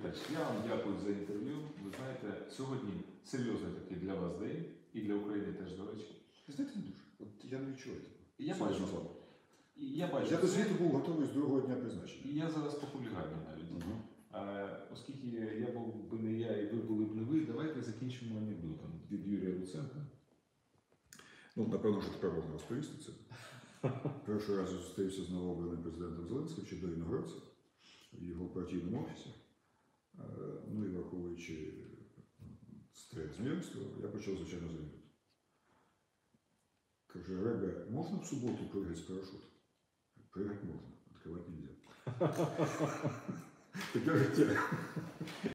Михайлович, я вам дякую за інтерв'ю. Ви знаєте, сьогодні серйозний такий для вас день і для України теж, до речі. Ви знаєте, не дуже. От я не відчуваю такого. Я Сьогодні бачу. з вами. Я бачу. Я до звіту був готовий з другого дня призначення. І я зараз по хулігані навіть. Угу. Оскільки я був би не я і ви були б не ви, давайте закінчимо анекдотом від Юрія Луценка. Ну, напевно, вже тепер можна розповісти це. Перший раз я зустрівся з новообраним президентом Зеленським ще до інаугурації в його партійному офісі. Ну і враховуючи стрес знайомства, я почав, звичайно, з анекдоту. Каже, Ребе, можна в суботу прыгать з парашютом? Прыгать можна, відкривати нельзя. Таке життя.